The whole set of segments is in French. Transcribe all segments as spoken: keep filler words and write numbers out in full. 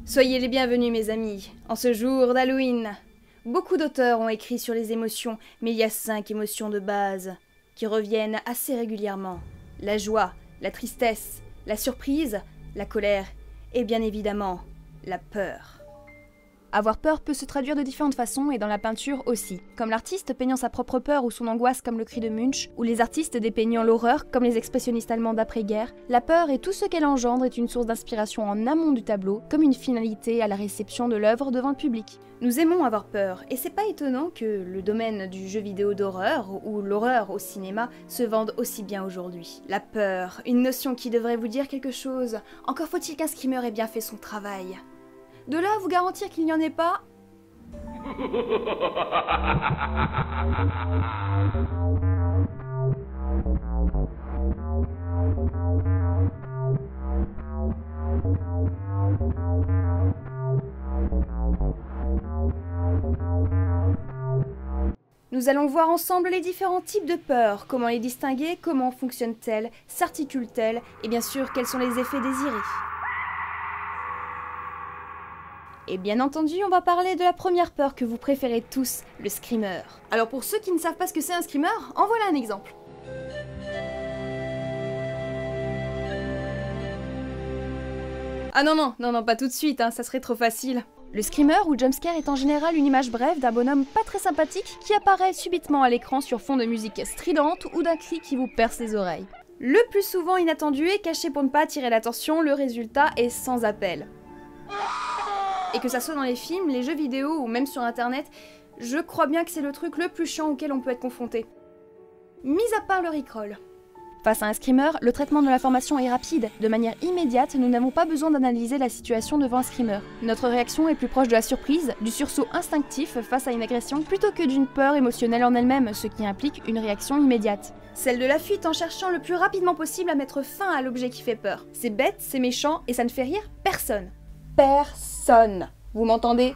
Soyez les bienvenus mes amis, en ce jour d'Halloween. Beaucoup d'auteurs ont écrit sur les émotions, mais il y a cinq émotions de base qui reviennent assez régulièrement. La joie, la tristesse, la surprise, la colère et bien évidemment la peur. Avoir peur peut se traduire de différentes façons et dans la peinture aussi, comme l'artiste peignant sa propre peur ou son angoisse comme le cri de Munch, ou les artistes dépeignant l'horreur comme les expressionnistes allemands d'après-guerre. La peur et tout ce qu'elle engendre est une source d'inspiration en amont du tableau, comme une finalité à la réception de l'œuvre devant le public. Nous aimons avoir peur, et c'est pas étonnant que le domaine du jeu vidéo d'horreur ou l'horreur au cinéma se vende aussi bien aujourd'hui. La peur, une notion qui devrait vous dire quelque chose, encore faut-il qu'un screamer ait bien fait son travail. De là à vous garantir qu'il n'y en ait pas. Nous allons voir ensemble les différents types de peur, comment les distinguer, comment fonctionnent-elles, s'articulent-elles, et bien sûr quels sont les effets désirés. Et bien entendu, on va parler de la première peur que vous préférez tous, le screamer. Alors pour ceux qui ne savent pas ce que c'est un screamer, en voilà un exemple. Ah non non, non non, pas tout de suite, hein, ça serait trop facile. Le screamer ou jumpscare est en général une image brève d'un bonhomme pas très sympathique qui apparaît subitement à l'écran sur fond de musique stridente ou d'un cri qui vous perce les oreilles. Le plus souvent inattendu et caché pour ne pas attirer l'attention, le résultat est sans appel. Et que ça soit dans les films, les jeux vidéo ou même sur internet, je crois bien que c'est le truc le plus chiant auquel on peut être confronté. Mis à part le rickroll. Face à un screamer, le traitement de l'information est rapide. De manière immédiate, nous n'avons pas besoin d'analyser la situation devant un screamer. Notre réaction est plus proche de la surprise, du sursaut instinctif face à une agression, plutôt que d'une peur émotionnelle en elle-même, ce qui implique une réaction immédiate. Celle de la fuite en cherchant le plus rapidement possible à mettre fin à l'objet qui fait peur. C'est bête, c'est méchant et ça ne fait rire personne. Personne. Vous m'entendez?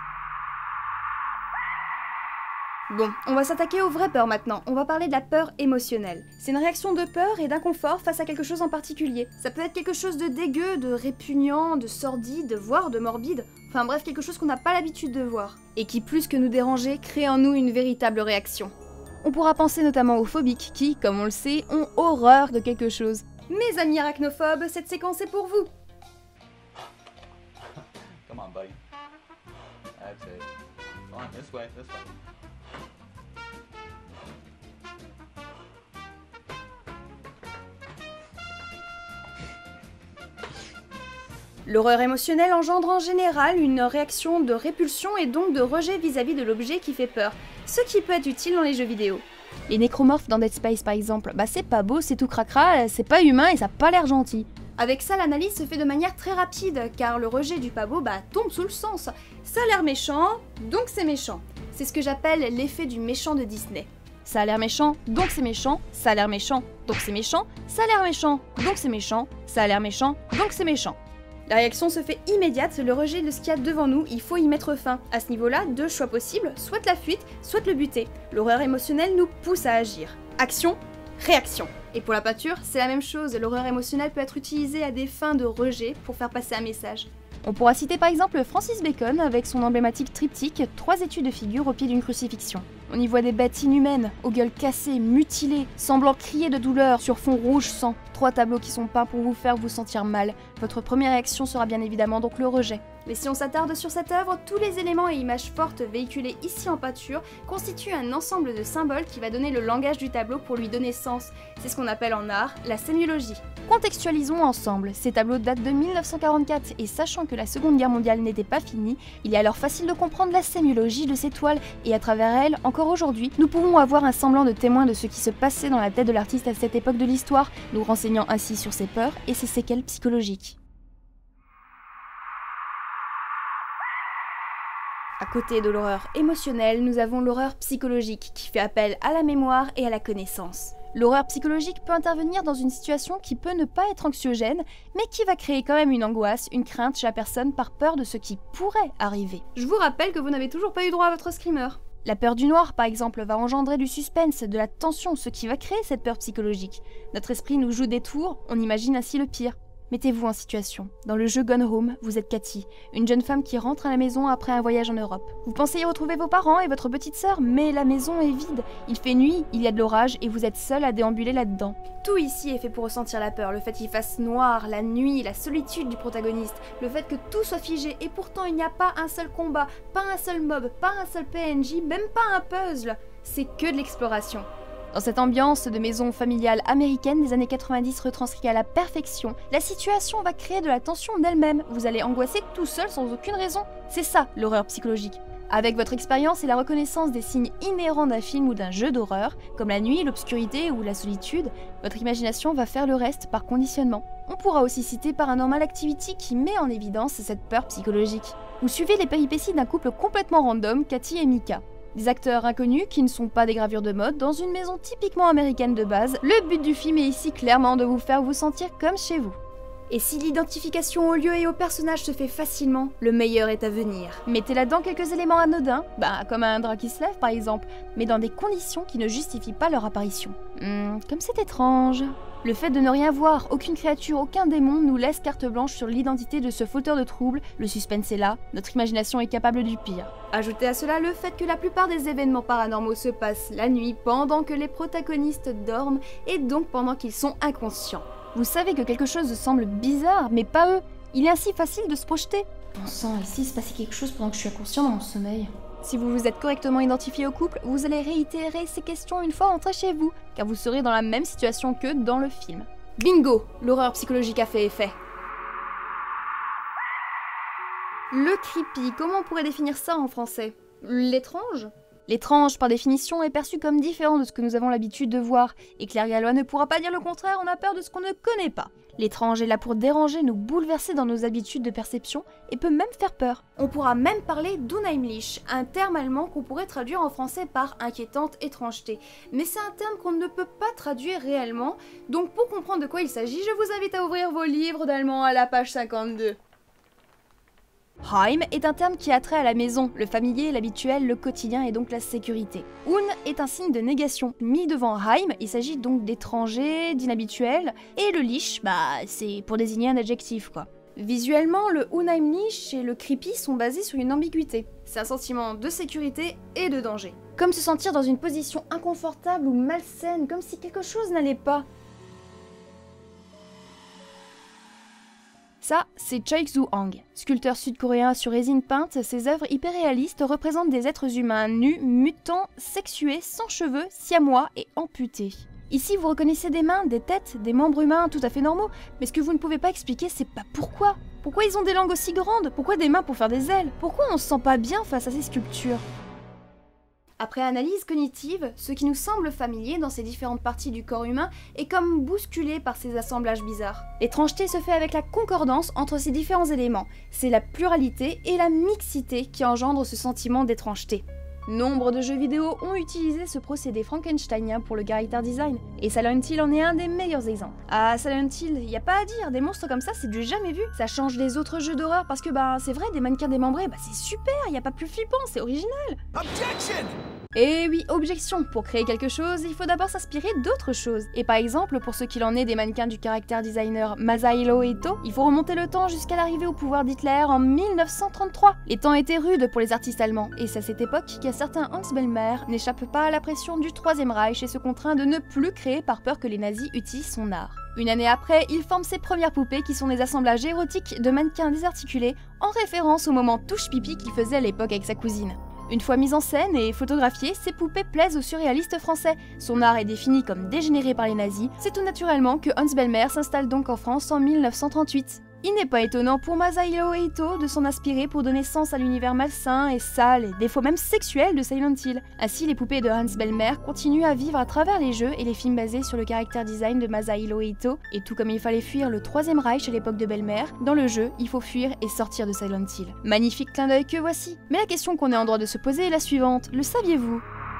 Bon, on va s'attaquer aux vraies peurs maintenant. On va parler de la peur émotionnelle. C'est une réaction de peur et d'inconfort face à quelque chose en particulier. Ça peut être quelque chose de dégueu, de répugnant, de sordide, voire de morbide. Enfin bref, quelque chose qu'on n'a pas l'habitude de voir. Et qui, plus que nous déranger, crée en nous une véritable réaction. On pourra penser notamment aux phobiques qui, comme on le sait, ont horreur de quelque chose. Mes amis arachnophobes, cette séquence est pour vous. Come on, buddy. That's it. Come on, this way, this way. L'horreur émotionnelle engendre en général une réaction de répulsion et donc de rejet vis-à-vis de l'objet qui fait peur, ce qui peut être utile dans les jeux vidéo. Les nécromorphes dans Dead Space par exemple, bah c'est pas beau, c'est tout cracra, c'est pas humain et ça a pas l'air gentil. Avec ça, l'analyse se fait de manière très rapide, car le rejet du pas beau bah, tombe sous le sens. Ça a l'air méchant, donc c'est méchant. C'est ce que j'appelle l'effet du méchant de Disney. Ça a l'air méchant, donc c'est méchant, ça a l'air méchant, donc c'est méchant, ça a l'air méchant, donc c'est méchant, ça a l'air méchant, donc c'est méchant. La réaction se fait immédiate, le rejet de ce qu'il y a devant nous, il faut y mettre fin. À ce niveau-là, deux choix possibles, soit la fuite, soit le buter. L'horreur émotionnelle nous pousse à agir. Action, réaction. Et pour la peinture, c'est la même chose, l'horreur émotionnelle peut être utilisée à des fins de rejet pour faire passer un message. On pourra citer par exemple Francis Bacon avec son emblématique triptyque « Trois études de figure au pied d'une crucifixion ». On y voit des bêtes inhumaines, aux gueules cassées, mutilées, semblant crier de douleur sur fond rouge sang. Trois tableaux qui sont peints pour vous faire vous sentir mal. Votre première réaction sera bien évidemment donc le rejet. Mais si on s'attarde sur cette œuvre, tous les éléments et images fortes véhiculés ici en peinture constituent un ensemble de symboles qui va donner le langage du tableau pour lui donner sens. C'est ce qu'on appelle en art la sémiologie. Contextualisons ensemble, ces tableaux datent de mille neuf cent quarante-quatre et sachant que la Seconde Guerre mondiale n'était pas finie, il est alors facile de comprendre la sémiologie de ces toiles et à travers elles, encore aujourd'hui, nous pouvons avoir un semblant de témoin de ce qui se passait dans la tête de l'artiste à cette époque de l'histoire, nous renseignant ainsi sur ses peurs et ses séquelles psychologiques. À côté de l'horreur émotionnelle, nous avons l'horreur psychologique qui fait appel à la mémoire et à la connaissance. L'horreur psychologique peut intervenir dans une situation qui peut ne pas être anxiogène, mais qui va créer quand même une angoisse, une crainte chez la personne par peur de ce qui pourrait arriver. Je vous rappelle que vous n'avez toujours pas eu droit à votre screamer. La peur du noir, par exemple, va engendrer du suspense, de la tension, ce qui va créer cette peur psychologique. Notre esprit nous joue des tours, on imagine ainsi le pire. Mettez-vous en situation. Dans le jeu Gone Home, vous êtes Cathy, une jeune femme qui rentre à la maison après un voyage en Europe. Vous pensez y retrouver vos parents et votre petite sœur, mais la maison est vide. Il fait nuit, il y a de l'orage et vous êtes seule à déambuler là-dedans. Tout ici est fait pour ressentir la peur, le fait qu'il fasse noir, la nuit, la solitude du protagoniste, le fait que tout soit figé et pourtant il n'y a pas un seul combat, pas un seul mob, pas un seul P N J, même pas un puzzle. C'est que de l'exploration. Dans cette ambiance de maison familiale américaine des années quatre-vingt-dix retranscrite à la perfection, la situation va créer de la tension d'elle-même. Vous allez angoisser tout seul sans aucune raison. C'est ça, l'horreur psychologique. Avec votre expérience et la reconnaissance des signes inhérents d'un film ou d'un jeu d'horreur, comme la nuit, l'obscurité ou la solitude, votre imagination va faire le reste par conditionnement. On pourra aussi citer Paranormal Activity qui met en évidence cette peur psychologique. Vous suivez les péripéties d'un couple complètement random, Cathy et Micah. Des acteurs inconnus qui ne sont pas des gravures de mode dans une maison typiquement américaine de base, le but du film est ici clairement de vous faire vous sentir comme chez vous. Et si l'identification au lieu et au personnage se fait facilement, le meilleur est à venir. Mettez là-dedans quelques éléments anodins, bah comme un drap qui se lève par exemple, mais dans des conditions qui ne justifient pas leur apparition. Hmm, comme c'est étrange. Le fait de ne rien voir, aucune créature, aucun démon nous laisse carte blanche sur l'identité de ce fauteur de troubles, le suspense est là, notre imagination est capable du pire. Ajoutez à cela le fait que la plupart des événements paranormaux se passent la nuit pendant que les protagonistes dorment et donc pendant qu'ils sont inconscients. Vous savez que quelque chose semble bizarre, mais pas eux. Il est ainsi facile de se projeter. Bon sang, ici il se passait quelque chose pendant que je suis inconscient dans mon sommeil. Si vous vous êtes correctement identifié au couple, vous allez réitérer ces questions une fois rentré chez vous, car vous serez dans la même situation que dans le film. Bingo! L'horreur psychologique a fait effet. Le creepy, comment on pourrait définir ça en français? L'étrange? L'étrange, par définition, est perçu comme différent de ce que nous avons l'habitude de voir, et Claire Gallois ne pourra pas dire le contraire, on a peur de ce qu'on ne connaît pas. L'étrange est là pour déranger, nous bouleverser dans nos habitudes de perception, et peut même faire peur. On pourra même parler d'unheimlich, un terme allemand qu'on pourrait traduire en français par inquiétante étrangeté. Mais c'est un terme qu'on ne peut pas traduire réellement, donc pour comprendre de quoi il s'agit, je vous invite à ouvrir vos livres d'allemand à la page cinquante-deux. Heim est un terme qui a trait à la maison, le familier, l'habituel, le quotidien et donc la sécurité. Un est un signe de négation. Mis devant Heim, il s'agit donc d'étranger, d'inhabituel, et le lich, bah c'est pour désigner un adjectif quoi. Visuellement, le unheimlich et le creepy sont basés sur une ambiguïté. C'est un sentiment de sécurité et de danger. Comme se sentir dans une position inconfortable ou malsaine, comme si quelque chose n'allait pas. Ça, c'est Choi Ksu-hang. Sculpteur sud-coréen sur résine peinte, ses œuvres hyper-réalistes représentent des êtres humains nus, mutants, sexués, sans cheveux, siamois et amputés. Ici, vous reconnaissez des mains, des têtes, des membres humains tout à fait normaux, mais ce que vous ne pouvez pas expliquer, c'est pas pourquoi. Pourquoi ils ont des langues aussi grandes? Pourquoi des mains pour faire des ailes? Pourquoi on se sent pas bien face à ces sculptures? Après analyse cognitive, ce qui nous semble familier dans ces différentes parties du corps humain est comme bousculé par ces assemblages bizarres. L'étrangeté se fait avec la concordance entre ces différents éléments. C'est la pluralité et la mixité qui engendrent ce sentiment d'étrangeté. Nombre de jeux vidéo ont utilisé ce procédé frankensteinien pour le character design, et Silent Hill en est un des meilleurs exemples. Ah, Silent Hill, y a pas à dire, des monstres comme ça c'est du jamais vu. Ça change des autres jeux d'horreur parce que bah c'est vrai, des mannequins démembrés, bah c'est super, y a pas plus flippant, c'est original. Objection! Et oui, objection, pour créer quelque chose, il faut d'abord s'inspirer d'autres choses. Et par exemple, pour ce qu'il en est des mannequins du character designer Masahiro Ito, il faut remonter le temps jusqu'à l'arrivée au pouvoir d'Hitler en mille neuf cent trente-trois. Les temps étaient rudes pour les artistes allemands, et c'est à cette époque qu'un certain Hans Bellmer n'échappe pas à la pression du Troisième Reich et se contraint de ne plus créer par peur que les nazis utilisent son art. Une année après, il forme ses premières poupées qui sont des assemblages érotiques de mannequins désarticulés, en référence au moment touche-pipi qu'il faisait à l'époque avec sa cousine. Une fois mise en scène et photographiée, ces poupées plaisent aux surréalistes français. Son art est défini comme dégénéré par les nazis. C'est tout naturellement que Hans Bellmer s'installe donc en France en mille neuf cent trente-huit. Il n'est pas étonnant pour Masahiro Ito de s'en inspirer pour donner sens à l'univers malsain et sale, et des fois même sexuel de Silent Hill. Ainsi, les poupées de Hans Bellmer continuent à vivre à travers les jeux et les films basés sur le character design de Masahiro Ito, et tout comme il fallait fuir le Troisième Reich à l'époque de Bellmer, dans le jeu, il faut fuir et sortir de Silent Hill. Magnifique clin d'œil que voici. Mais la question qu'on est en droit de se poser est la suivante, le saviez-vous ?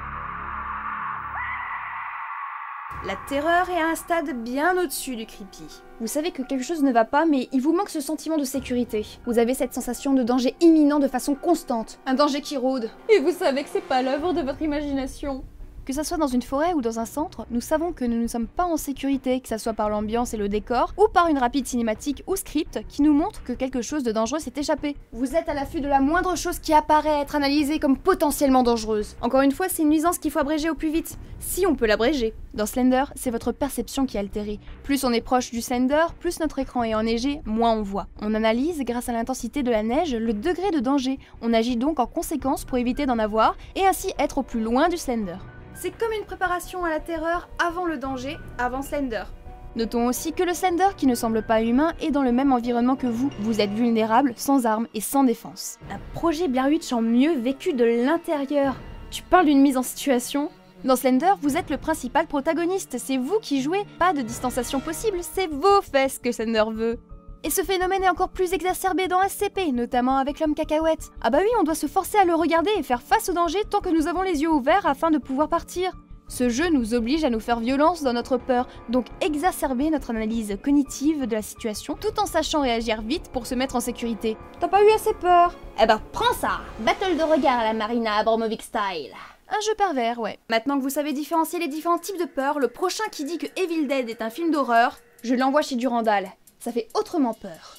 La terreur est à un stade bien au-dessus du creepy. Vous savez que quelque chose ne va pas, mais il vous manque ce sentiment de sécurité. Vous avez cette sensation de danger imminent de façon constante. Un danger qui rôde. Et vous savez que c'est pas l'œuvre de votre imagination. Que ça soit dans une forêt ou dans un centre, nous savons que nous ne sommes pas en sécurité, que ça soit par l'ambiance et le décor, ou par une rapide cinématique ou script qui nous montre que quelque chose de dangereux s'est échappé. Vous êtes à l'affût de la moindre chose qui apparaît être analysée comme potentiellement dangereuse. Encore une fois, c'est une nuisance qu'il faut abréger au plus vite, si on peut l'abréger. Dans Slender, c'est votre perception qui est altérée. Plus on est proche du Slender, plus notre écran est enneigé, moins on voit. On analyse, grâce à l'intensité de la neige, le degré de danger. On agit donc en conséquence pour éviter d'en avoir, et ainsi être au plus loin du Slender. C'est comme une préparation à la terreur avant le danger, avant Slender. Notons aussi que le Slender, qui ne semble pas humain, est dans le même environnement que vous. Vous êtes vulnérable, sans armes et sans défense. Un projet Blair Witch en mieux vécu de l'intérieur. Tu parles d'une mise en situation ? Dans Slender, vous êtes le principal protagoniste, c'est vous qui jouez, pas de distanciation possible, c'est vos fesses que Slender veut. Et ce phénomène est encore plus exacerbé dans S C P, notamment avec l'homme cacahuète. Ah bah oui, on doit se forcer à le regarder et faire face au danger tant que nous avons les yeux ouverts afin de pouvoir partir. Ce jeu nous oblige à nous faire violence dans notre peur, donc exacerber notre analyse cognitive de la situation, tout en sachant réagir vite pour se mettre en sécurité. T'as pas eu assez peur? Eh ben prends ça! Battle de regard à la Marina Abramovic style. Un jeu pervers, ouais. Maintenant que vous savez différencier les différents types de peur, le prochain qui dit que Evil Dead est un film d'horreur, je l'envoie chez Durandal. Ça fait autrement peur.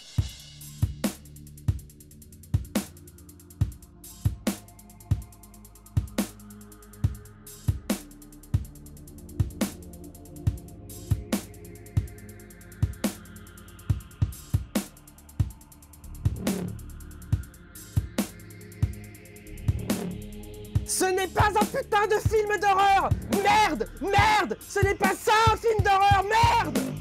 Ce n'est pas un putain de film d'horreur! Merde! Merde! Ce n'est pas ça un film d'horreur! Merde!